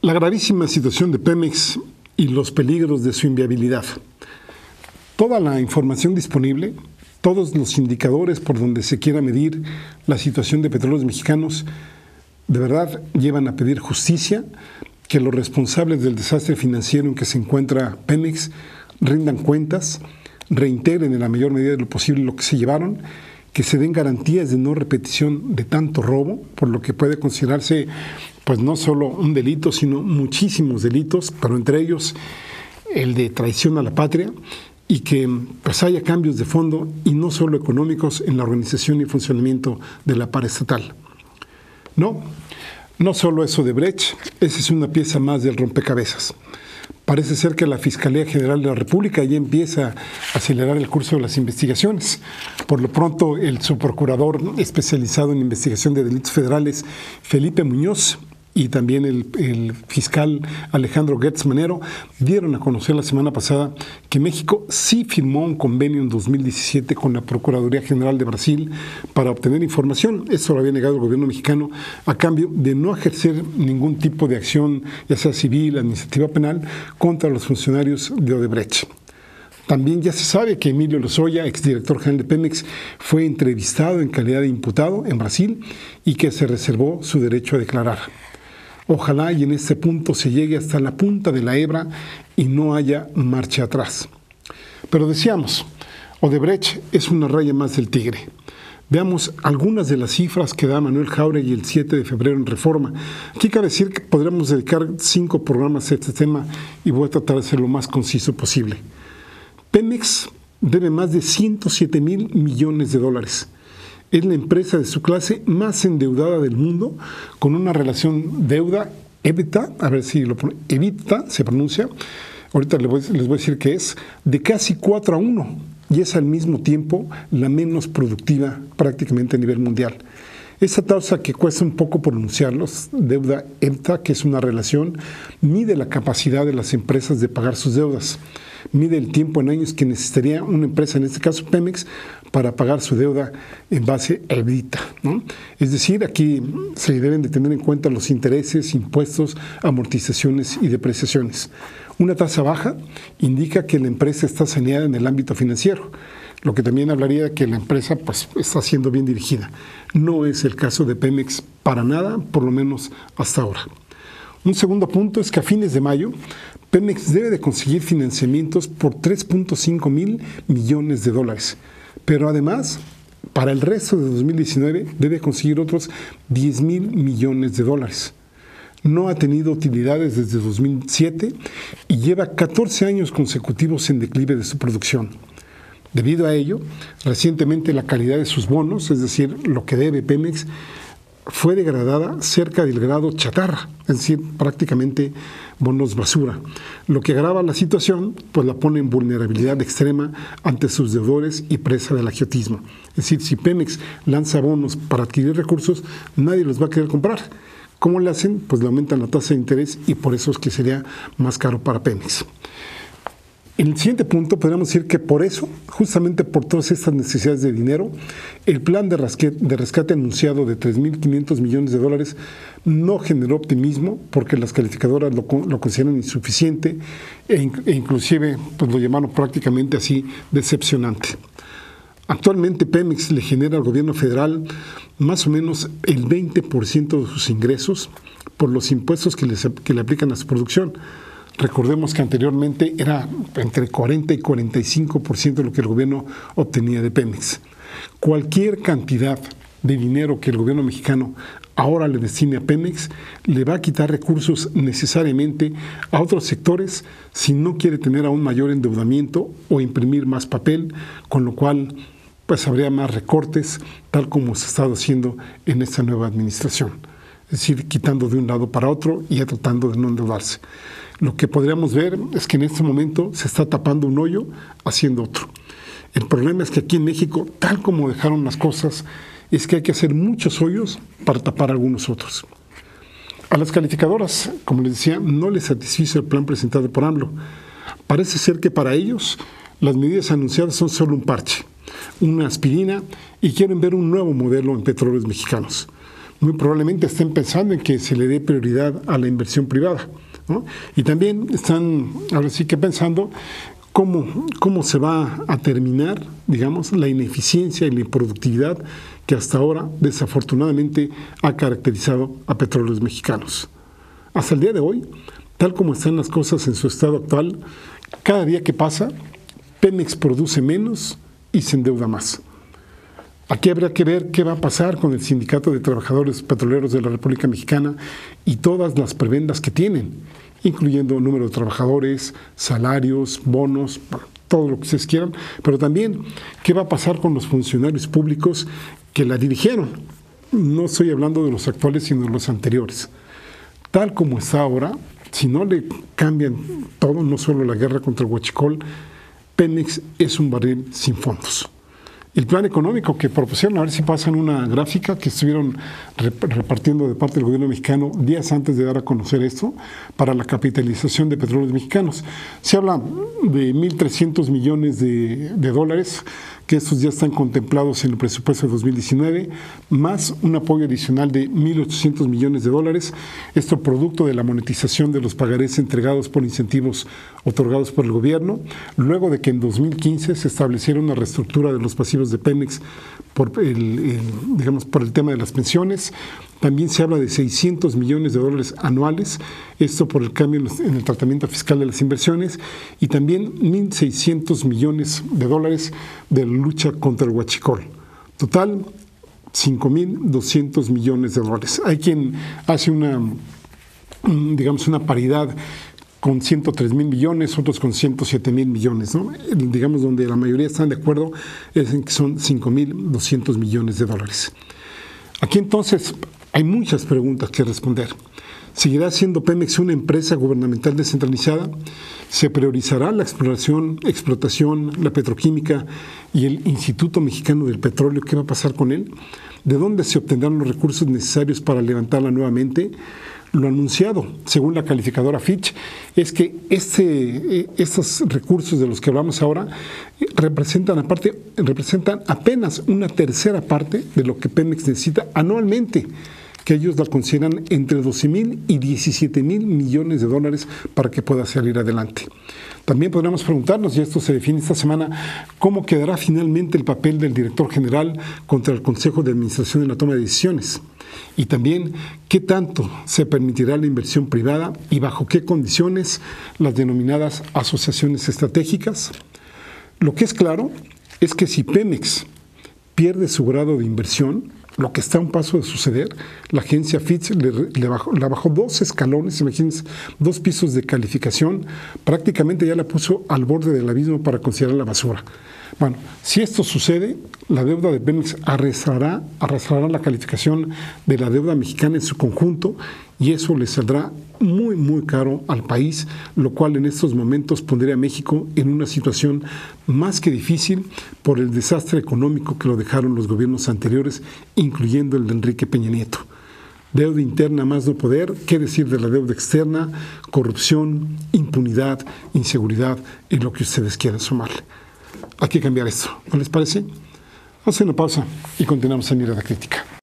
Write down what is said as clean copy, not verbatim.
La gravísima situación de Pemex y los peligros de su inviabilidad. Toda la información disponible, todos los indicadores por donde se quiera medir la situación de Petróleos Mexicanos, de verdad llevan a pedir justicia, que los responsables del desastre financiero en que se encuentra Pemex rindan cuentas, reintegren en la mayor medida de lo posible lo que se llevaron, que se den garantías de no repetición de tanto robo, por lo que puede considerarse pues no solo un delito, sino muchísimos delitos, pero entre ellos el de traición a la patria, y que pues haya cambios de fondo y no solo económicos en la organización y funcionamiento de la paraestatal. No solo eso de Odebrecht, esa es una pieza más del rompecabezas. Parece ser que la Fiscalía General de la República ya empieza a acelerar el curso de las investigaciones. Por lo pronto, el subprocurador especializado en investigación de delitos federales, Felipe Muñoz, y también el fiscal Alejandro Gertz Manero dieron a conocer la semana pasada que México sí firmó un convenio en 2017 con la Procuraduría General de Brasil para obtener información. Esto lo había negado el gobierno mexicano a cambio de no ejercer ningún tipo de acción, ya sea civil, administrativa, penal, contra los funcionarios de Odebrecht. También ya se sabe que Emilio Lozoya, exdirector general de Pemex, fue entrevistado en calidad de imputado en Brasil y que se reservó su derecho a declarar. Ojalá y en este punto se llegue hasta la punta de la hebra y no haya marcha atrás. Pero decíamos, Odebrecht es una raya más del tigre. Veamos algunas de las cifras que da Manuel Jáuregui el 7 de febrero en Reforma. Aquí cabe decir que podríamos dedicar 5 programas a este tema y voy a tratar de ser lo más conciso posible. Pemex debe más de 107,000 millones de dólares. Es la empresa de su clase más endeudada del mundo, con una relación deuda-EBITDA, a ver si EBITDA se pronuncia, ahorita les voy a decir que es, de casi 4:1, y es al mismo tiempo la menos productiva prácticamente a nivel mundial. Esa tasa que cuesta un poco pronunciarlos, deuda-EBITDA, que es una relación, mide la capacidad de las empresas de pagar sus deudas. Mide el tiempo en años que necesitaría una empresa, en este caso Pemex, para pagar su deuda en base a EBITDA, ¿no? Es decir, aquí se deben de tener en cuenta los intereses, impuestos, amortizaciones y depreciaciones. Una tasa baja indica que la empresa está saneada en el ámbito financiero, lo que también hablaría de que la empresa pues, está siendo bien dirigida. No es el caso de Pemex para nada, por lo menos hasta ahora. Un segundo punto es que a fines de mayo, Pemex debe de conseguir financiamientos por 3.5 mil millones de dólares. Pero además, para el resto de 2019, debe conseguir otros 10,000 millones de dólares. No ha tenido utilidades desde 2007 y lleva 14 años consecutivos en declive de su producción. Debido a ello, recientemente la calidad de sus bonos, es decir, lo que debe Pemex, fue degradada cerca del grado chatarra, es decir, prácticamente bonos basura, lo que agrava la situación, pues la pone en vulnerabilidad extrema ante sus deudores y presa del agiotismo. Es decir, si Pemex lanza bonos para adquirir recursos, nadie los va a querer comprar. ¿Cómo le hacen? Pues le aumentan la tasa de interés y por eso es que sería más caro para Pemex. En el siguiente punto podríamos decir que por eso, justamente por todas estas necesidades de dinero, el plan de rescate anunciado de 3.500 millones de dólares no generó optimismo porque las calificadoras lo consideran insuficiente e inclusive pues lo llamaron prácticamente así decepcionante. Actualmente Pemex le genera al gobierno federal más o menos el 20% de sus ingresos por los impuestos que le aplican a su producción. Recordemos que anteriormente era entre 40 y 45% de lo que el gobierno obtenía de Pemex. Cualquier cantidad de dinero que el gobierno mexicano ahora le destine a Pemex le va a quitar recursos necesariamente a otros sectores si no quiere tener aún mayor endeudamiento o imprimir más papel, con lo cual pues habría más recortes, tal como se ha estado haciendo en esta nueva administración. Es decir, quitando de un lado para otro y ya tratando de no endeudarse. Lo que podríamos ver es que en este momento se está tapando un hoyo haciendo otro. El problema es que aquí en México, tal como dejaron las cosas, es que hay que hacer muchos hoyos para tapar algunos otros. A las calificadoras, como les decía, no les satisfizo el plan presentado por AMLO. Parece ser que para ellos las medidas anunciadas son solo un parche, una aspirina, y quieren ver un nuevo modelo en Petróleos Mexicanos. muy probablemente estén pensando en que se le dé prioridad a la inversión privada, ¿no? Y también están ahora sí que pensando cómo se va a terminar, digamos, la ineficiencia y la improductividad que hasta ahora desafortunadamente ha caracterizado a Petróleos Mexicanos. Hasta el día de hoy, tal como están las cosas en su estado actual, cada día que pasa, Pemex produce menos y se endeuda más. Aquí habría que ver qué va a pasar con el Sindicato de Trabajadores Petroleros de la República Mexicana y todas las prebendas que tienen, incluyendo número de trabajadores, salarios, bonos, todo lo que ustedes quieran, pero también qué va a pasar con los funcionarios públicos que la dirigieron. No estoy hablando de los actuales, sino de los anteriores. Tal como está ahora, si no le cambian todo, no solo la guerra contra el huachicol, Pemex es un barril sin fondos. El plan económico que propusieron, a ver si pasan una gráfica que estuvieron repartiendo de parte del gobierno mexicano días antes de dar a conocer esto, para la capitalización de Petróleos Mexicanos. Se habla de 1.300 millones de dólares, que estos ya están contemplados en el presupuesto de 2019, más un apoyo adicional de 1.800 millones de dólares, esto producto de la monetización de los pagarés entregados por incentivos otorgados por el gobierno, luego de que en 2015 se estableciera una reestructura de los pasivos de Pemex por el tema de las pensiones. También se habla de 600 millones de dólares anuales, esto por el cambio en el tratamiento fiscal de las inversiones, y también 1.600 millones de dólares de la lucha contra el huachicol. Total, 5.200 millones de dólares. Hay quien hace una paridad con 103.000 millones, otros con 107.000 millones, ¿no? Digamos, donde la mayoría están de acuerdo es en que son 5.200 millones de dólares. Aquí entonces hay muchas preguntas que responder. ¿Seguirá siendo Pemex una empresa gubernamental descentralizada? ¿Se priorizará la explotación, la petroquímica y el Instituto Mexicano del Petróleo? ¿Qué va a pasar con él? ¿De dónde se obtendrán los recursos necesarios para levantarla nuevamente? Lo anunciado, según la calificadora Fitch, es que estos recursos de los que hablamos ahora representan apenas una tercera parte de lo que Pemex necesita anualmente, que ellos la consideran entre 12.000 y 17.000 millones de dólares para que pueda salir adelante. También podríamos preguntarnos, y esto se define esta semana, cómo quedará finalmente el papel del director general contra el Consejo de Administración en la toma de decisiones. Y también, ¿qué tanto se permitirá la inversión privada y bajo qué condiciones las denominadas asociaciones estratégicas? Lo que es claro es que si Pemex pierde su grado de inversión, lo que está a un paso de suceder, la agencia Fitch la bajó 2 escalones, imagínense, 2 pisos de calificación, prácticamente ya la puso al borde del abismo para considerar la basura. Bueno, si esto sucede, la deuda de Pemex arrastrará la calificación de la deuda mexicana en su conjunto y eso le saldrá muy, muy caro al país, lo cual en estos momentos pondría a México en una situación más que difícil por el desastre económico que lo dejaron los gobiernos anteriores, incluyendo el de Enrique Peña Nieto. Deuda interna más no poder, qué decir de la deuda externa, corrupción, impunidad, inseguridad y lo que ustedes quieran sumarle. Hay que cambiar esto, ¿no les parece? Vamos a hacer una pausa y continuamos en Mirada Crítica.